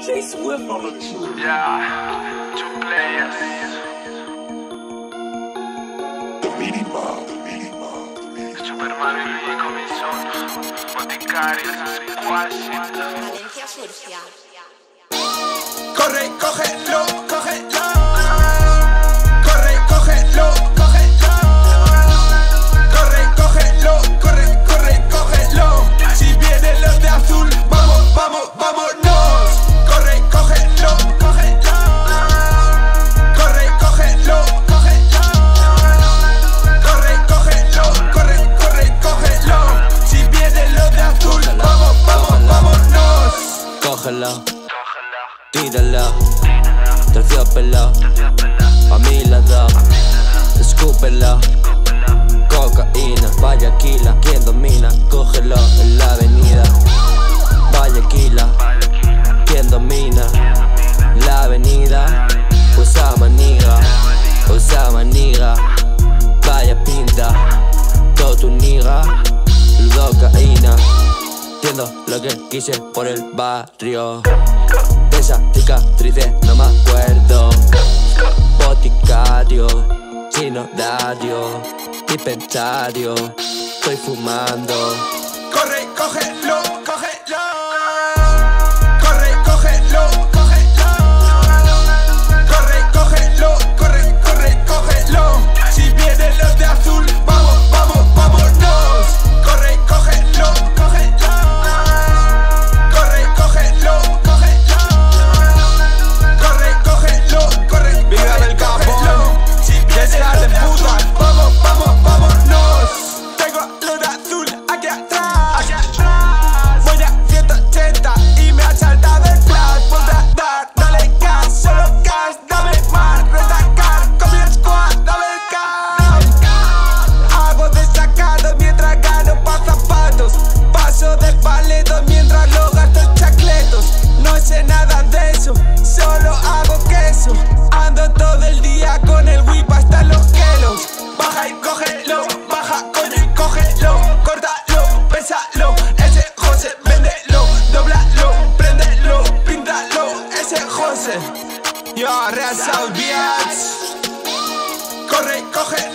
J Swift on the truth. Yeah, 2 players. The Meaty Mob. Superman y Luigi con mi son. Boticarios, Washington. Valencia Surfia. Corre, cógelo, cógelo. Corre, cógelo, cógelo. Corre, cógelo, corre, corre, cógelo. Si vienen los de azul, vamos, vamos, vámonos. Corre, cógelo, cógelo. Corre, cógelo, cógelo. Corre, cógelo, corre, corre, cógelo. Si vienen los de azul, vamos, vamos, vámonos. Cógelo, tírala, terciopelo, a mí la da, escúpela, cocaína, vaya quila, quien domina, cógelo en la avenida, vaya quila, quien domina, la avenida, pues a maniga, vaya pinta, todo tu niga, cocaína, entiendo lo que quise por el barrio. De esas cicatrices no me acuerdo. Boticario, sin horario, dispensario, estoy fumando. Corre, cógelo, cógelo. Corre, cógelo, cógelo. Corre, cógelo, corre, corre, cógelo. Si vienen los de azul, vamos, vamos, vámonos. Corre, cógelo, cógelo. Corre, cógelo, cógelo. Corre, cógelo, corre, vida del campo. Si vienen los de azul, vamos, vamos, vámonos. Tengo los de azul aquí atrás. Voy a 180 y me ha saltado el flash. Ponte a dar, dale gas, solo gas, dame más. Retacar con mi squad, dame el gas. Hago destacado mientras gano pa' zapatos. Paso de paletos mientras lo gasto en chacletos. No sé nada de eso, solo hago queso. Ando todo el día con el whip hasta los kelos. Baja y cógelo, baja, coño y cógelo. Córtalo, pésalo, ese José, véndelo. Dóblalo, préndelo, píntalo, ese José. Yo, Real South Beats. Corre, cógelo.